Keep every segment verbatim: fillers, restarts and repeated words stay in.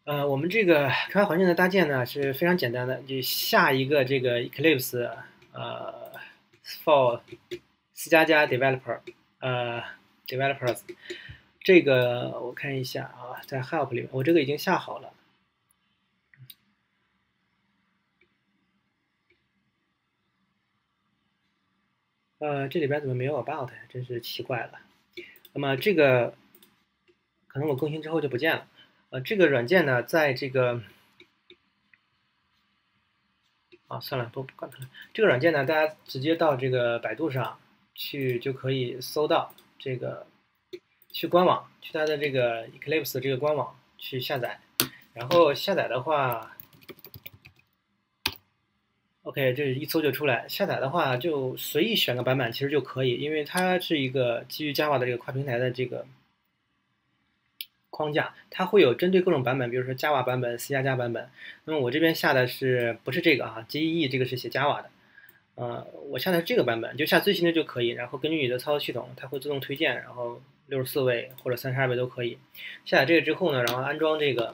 呃，我们这个开发环境的搭建呢是非常简单的，就下一个这个 Eclipse 呃 for C 加加 developer 呃 developers 这个我看一下啊，在 help 里面，我这个已经下好了。呃，这里边怎么没有 about 呀？真是奇怪了。那么这个可能我更新之后就不见了。呃，这个软件呢，在这个啊，算了，不管它了。这个软件呢，大家直接到这个百度上去就可以搜到这个，去官网，去它的这个 Eclipse 的这个官网去下载。然后下载的话，OK，这一搜就出来。下载的话就随意选个版本其实就可以，因为它是一个基于 Java 的这个跨平台的这个框架，它会有针对各种版本，比如说 Java 版本、C 加加版本。那么我这边下的是不是这个啊？J E E 这个是写 Java 的。呃，我下的是这个版本，就下最新的就可以。然后根据你的操作系统，它会自动推荐，然后六十四位或者三十二位都可以。下载这个之后呢，然后安装这个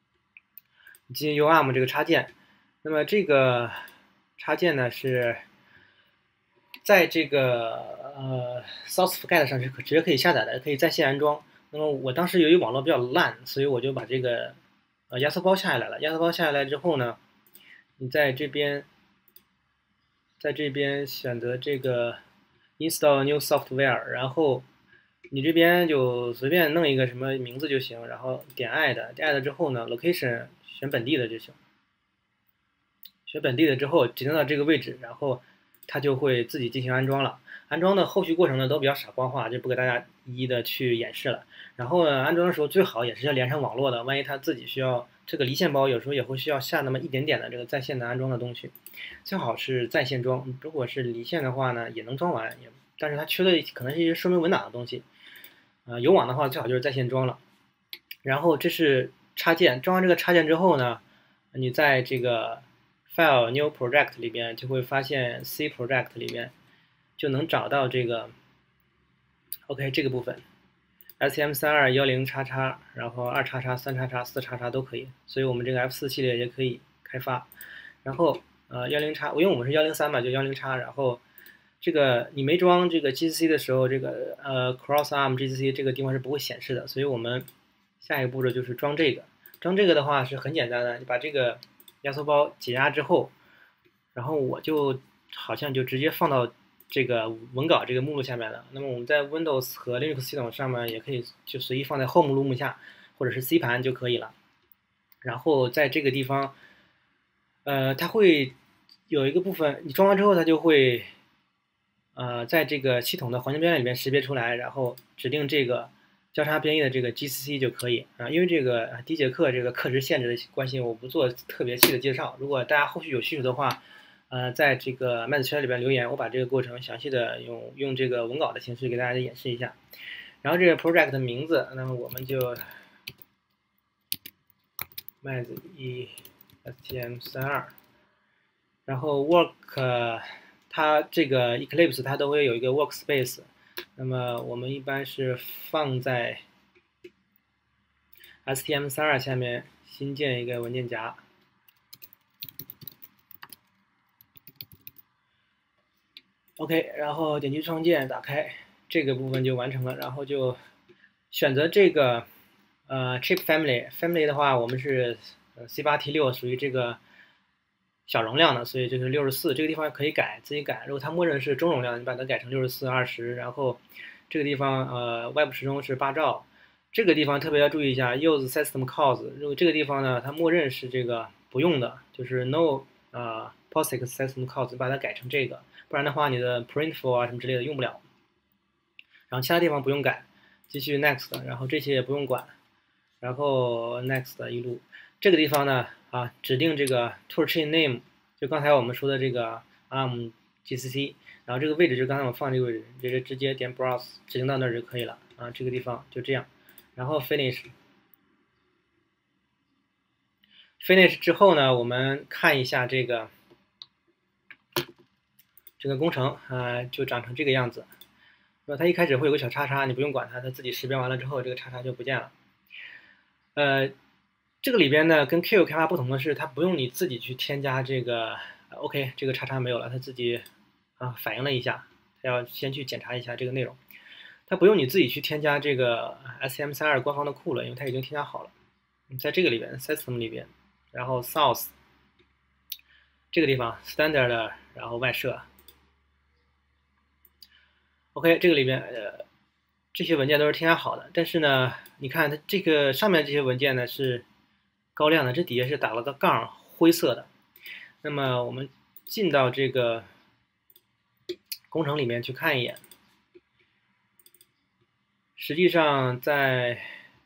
G U A R M 这个插件。那么这个插件呢是在这个呃 SourceForget 上是可直接可以下载的，可以在线安装。那么我当时由于网络比较烂，所以我就把这个呃压缩包下下来了。压缩包下下来之后呢，你在这边。在这边选择这个 install new software，然后你这边就随便弄一个什么名字就行，然后点 add，add 之后呢 location 选本地的就行，选本地的之后指定到这个位置，然后它就会自己进行安装了。安装的后续过程呢都比较傻瓜化，就不给大家一一的去演示了。然后呢，安装的时候最好也是要连上网络的，万一它自己需要这个离线包，有时候也会需要下那么一点点的这个在线的安装的东西，最好是在线装。如果是离线的话呢，也能装完，也但是它缺的可能是一些说明文档的东西。呃，有网的话最好就是在线装了。然后这是插件，装完这个插件之后呢，你在这个 File New Project 里边就会发现 C Project 里边就能找到这个 OK 这个部分 S M 三二一零叉叉，然后二叉叉、三叉叉、四叉叉都可以，所以我们这个 F 四系列也可以开发。然后呃幺零叉，因为我们是幺零三嘛，就幺零叉。然后这个你没装这个 G C C 的时候，这个呃 Cross Arm G C C 这个地方是不会显示的，所以我们下一个步骤就是装这个。装这个的话是很简单的，你把这个压缩包解压之后，然后我就好像就直接放到这个文稿这个目录下面了。那么我们在 Windows 和 Linux 系统上面也可以就随意放在 Home 目录下，或者是 C 盘就可以了。然后在这个地方，呃，它会有一个部分，你装完之后，它就会，呃，在这个系统的环境编列里面识别出来，然后指定这个交叉编译的这个 G C C 就可以啊。因为这个第一节课这个课时限制的关系，我不做特别细的介绍。如果大家后续有需求的话，呃，在这个麦子圈里边留言，我把这个过程详细的用用这个文稿的形式给大家演示一下。然后这个 project 的名字，那么我们就麦子一 S T M 三二，然后 work 它这个 Eclipse 它都会有一个 workspace， 那么我们一般是放在 S T M 三二下面新建一个文件夹。OK， 然后点击创建，打开，这个部分就完成了。然后就选择这个呃 chip family，family 的话，我们是 C 八 T 六，属于这个小容量的，所以这是六十四。这个地方可以改，自己改。如果它默认是中容量，你把它改成六十四、二十。然后这个地方呃外部时钟是八兆。这个地方特别要注意一下 ，use system calls。如果这个地方呢，它默认是这个不用的，就是 no 啊、呃、POSIX system calls，把它改成这个。不然的话，你的 printful 啊什么之类的用不了。然后其他地方不用改，继续 next， 然后这些也不用管，然后 next 一路。这个地方呢，啊，指定这个 toolchain name， 就刚才我们说的这个 arm G C C， 然后这个位置就刚才我放这个位置，就是直接点 browse 指定到那儿就可以了啊。这个地方就这样，然后 finish。finish 之后呢，我们看一下这个。这个工程啊、呃、就长成这个样子。那么它一开始会有个小叉叉，你不用管它，它自己识别完了之后，这个叉叉就不见了。呃， 这个里边呢，跟 Q 开发不同的是，它不用你自己去添加这个 OK， 这个叉叉没有了，它自己啊反应了一下，它要先去检查一下这个内容，它不用你自己去添加这个 S M 三十二官方的库了，因为它已经添加好了。在这个里边 System 里边，然后 Source 这个地方 Standard， 然后外设 OK， 这个里边呃这些文件都是添加好的，但是呢，你看它这个上面这些文件呢是高亮的，这底下是打了个杠，灰色的。那么我们进到这个工程里面去看一眼，实际上在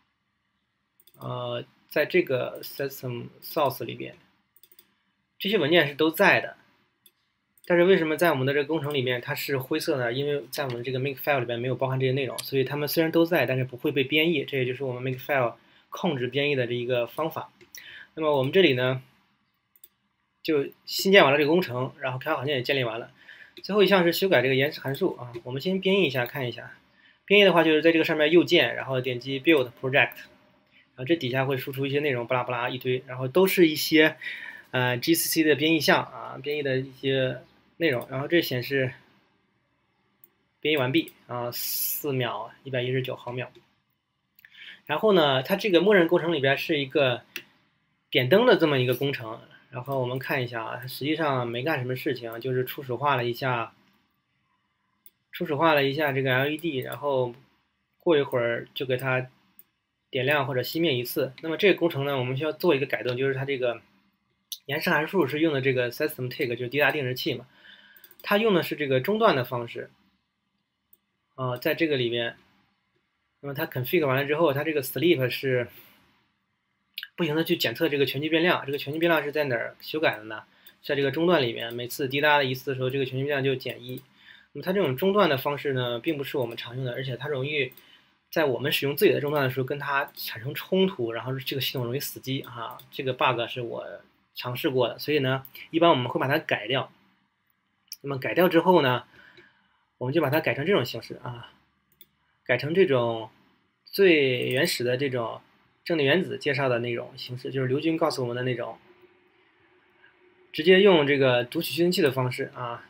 呃在这个 System Source 里边，这些文件是都在的。但是为什么在我们的这个工程里面它是灰色呢？因为在我们这个 Makefile 里边没有包含这些内容，所以它们虽然都在，但是不会被编译。这也就是我们 Makefile 控制编译的这一个方法。那么我们这里呢，就新建完了这个工程，然后开发环境也建立完了。最后一项是修改这个延时函数啊。我们先编译一下，看一下。编译的话就是在这个上面右键，然后点击 Build Project， 然后这底下会输出一些内容，巴拉巴拉一堆，然后都是一些呃 G C C 的编译项啊，编译的一些内容。然后这显示编译完毕啊，四秒一百一十九毫秒。然后呢，它这个默认工程里边是一个点灯的这么一个工程。然后我们看一下啊，它实际上没干什么事情，就是初始化了一下，初始化了一下这个 L E D， 然后过一会儿就给它点亮或者熄灭一次。那么这个工程呢，我们需要做一个改动，就是它这个延时函数是用的这个 systemtick， 就是滴答定时器嘛，它用的是这个中断的方式啊、呃，在这个里边，那么它 config 完了之后，它这个 sleep 是不停的去检测这个全局变量，这个全局变量是在哪儿修改的呢？在这个中断里面，每次滴答一次的时候，这个全局变量就减一。那么它这种中断的方式呢，并不是我们常用的，而且它容易在我们使用自己的中断的时候跟它产生冲突，然后这个系统容易死机啊。这个 bug 是我尝试过的，所以呢，一般我们会把它改掉。那么改掉之后呢，我们就把它改成这种形式啊，改成这种最原始的这种正电原子介绍的那种形式，就是刘军告诉我们的那种，直接用这个读取计算器的方式啊，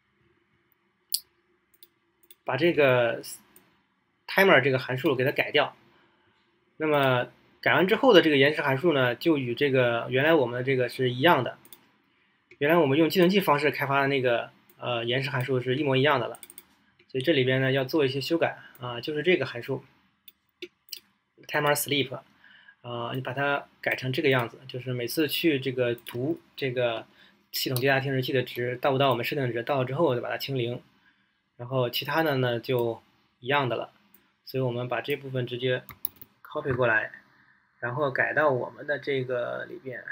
把这个 timer 这个函数给它改掉。那么改完之后的这个延时函数呢，就与这个原来我们的这个是一样的。原来我们用计算器方式开发的那个呃延时函数是一模一样的了。所以这里边呢要做一些修改啊，就是这个函数 timer sleep。啊、呃，你把它改成这个样子，就是每次去这个读这个系统滴答定时器的值到不到我们设定值，到了之后就把它清零，然后其他的呢就一样的了。所以我们把这部分直接 copy 过来，然后改到我们的这个里边，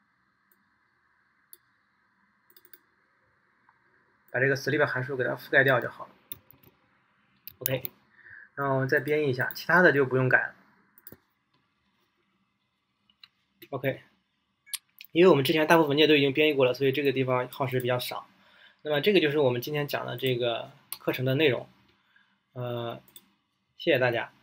把这个 sleep 函数给它覆盖掉就好了。OK， 然后再编译一下，其他的就不用改了。OK， 因为我们之前大部分文件都已经编译过了，所以这个地方耗时比较少。那么这个就是我们今天讲的这个课程的内容。呃，谢谢大家。